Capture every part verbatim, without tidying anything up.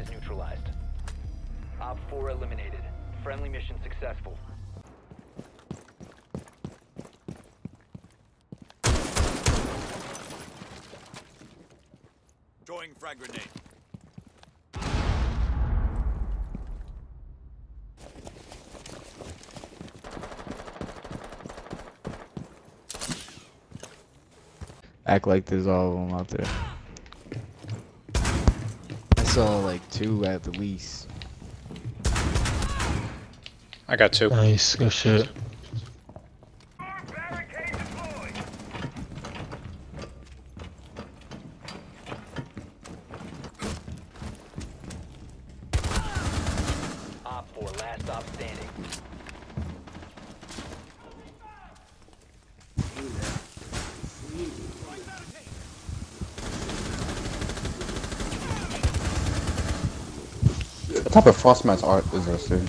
is neutralized. Op four eliminated. Friendly mission successful. Throwing frag grenade. Act like there's all of them out there. I saw like two at the least. I got two. Nice, good shit. Op four, last stop standing. What type of frost mats art is this, dude?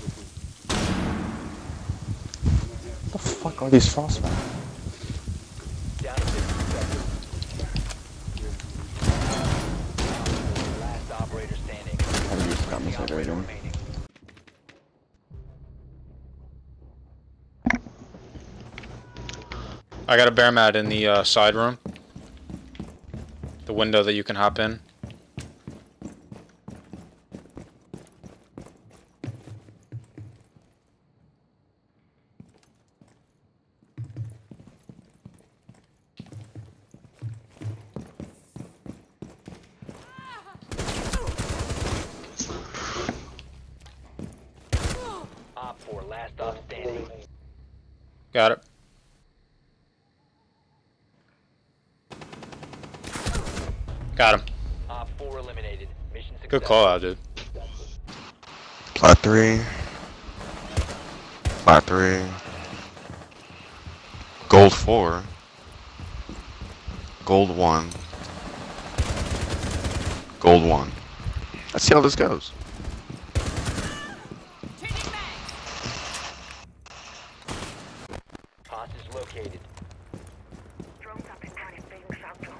What the fuck are these frost mats? Down to fifty seconds. Last operator standing. How do you use got me The operator again? remaining. I got a bear mat in the uh, side room. The window that you can hop in. Op four, last stop standing. Got it. Got him. Op four eliminated. Mission successful. Good call out, dude. Flat three. Flat three. Gold four. Gold one. Gold one. Let's see how this goes. Hostage located. Drones up and running, being south drone.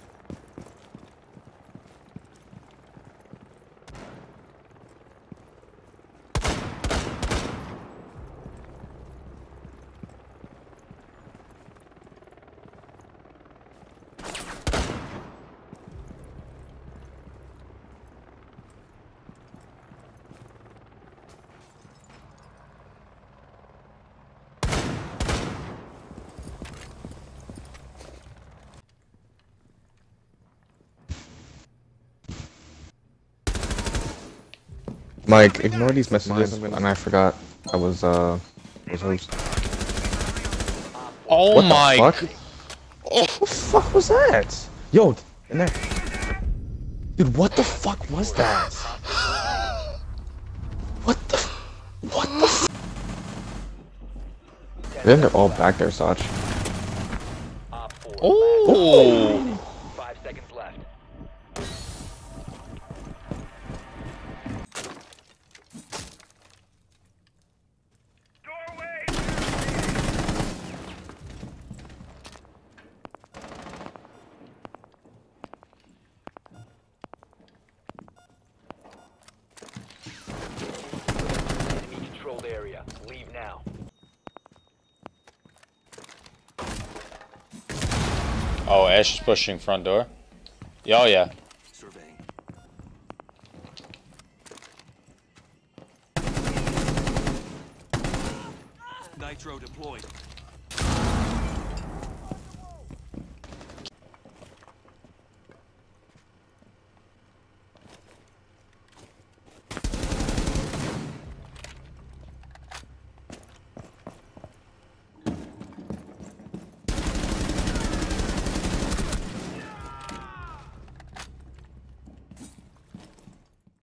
Mike, ignore these messages, and I forgot I was, uh, was host. Oh What the my. fuck? g- What the fuck was that? Yo, in there. Dude, what the fuck was that? What the f- What the f- Then they're all back there, Sach. Op four. Oh. Five seconds left. Enemy controlled area. Leave now. Oh, Ash is pushing front door. Yeah, oh yeah. Surveying. Nitro deployed.